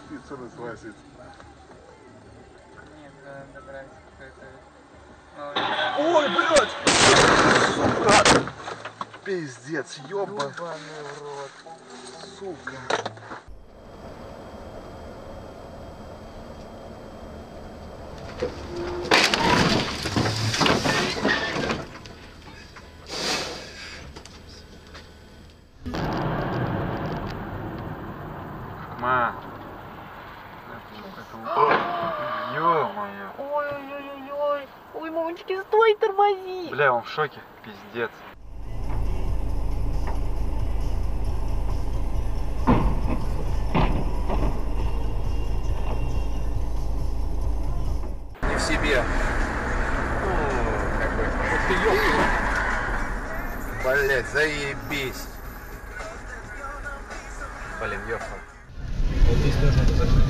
Пиццу развозит. Нет, добрались какой-то... Ой, блядь! Сука! Пиздец, ёбаный в рот. Сука. Ма. Ё-моё. Ой-ой-ой-ой. Ой, мамочки, стой, тормози. Бля, он в шоке. Пиздец. Не в себе. Какой. Ух ты, ёпта. Блять, заебись. Блин, ёпта. Вот здесь тоже надо закрыть.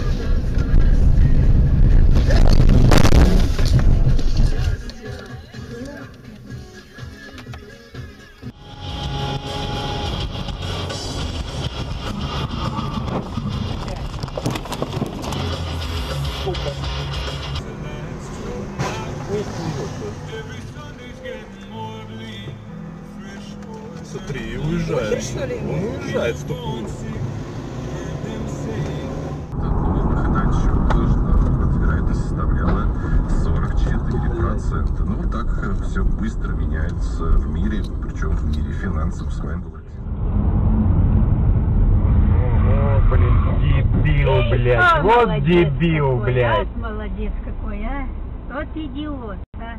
Смотри, уезжает. Он уезжает в тупую. Вероятность составляла 44%. Ну, так все быстро меняется в мире, причем в мире финансов. С вами был О, блин, дебил, блядь. Вот дебил, блядь. Молодец какой, а? Вот идиот, а?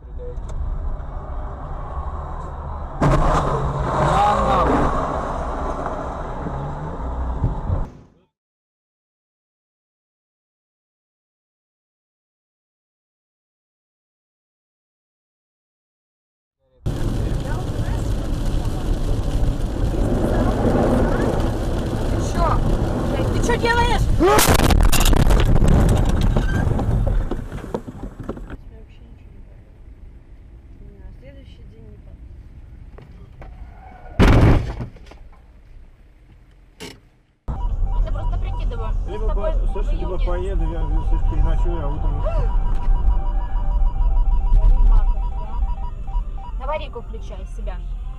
Ты что делаешь? Следующий день не это просто прикидываю. Слушай, либо поеду, я здесь переночую, а утром... Аварийку включай себя.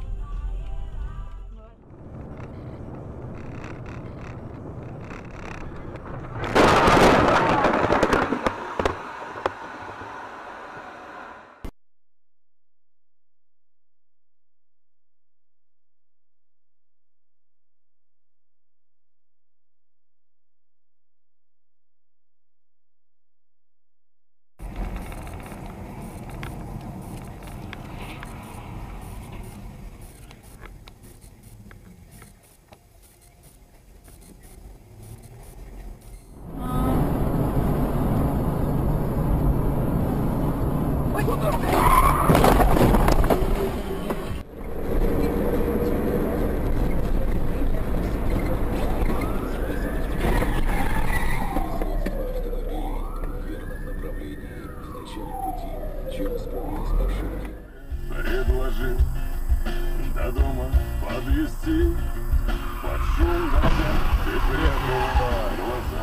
Предложи до дома подвезти. Под шум дождя ты прятал глаза.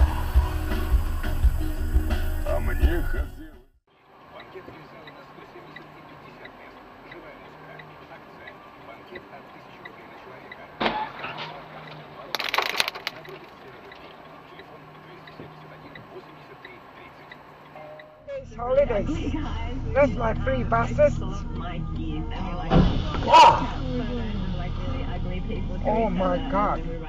А мне хотелось... Банкет реализован на 170 и 50 мест. Живая музыка. Акция. Банкет от 1000 рублей на человека. Телефон 271 83 30. Holidays. That's my free buses. My kids, I mean, like, Oh! like really ugly people. Oh my God.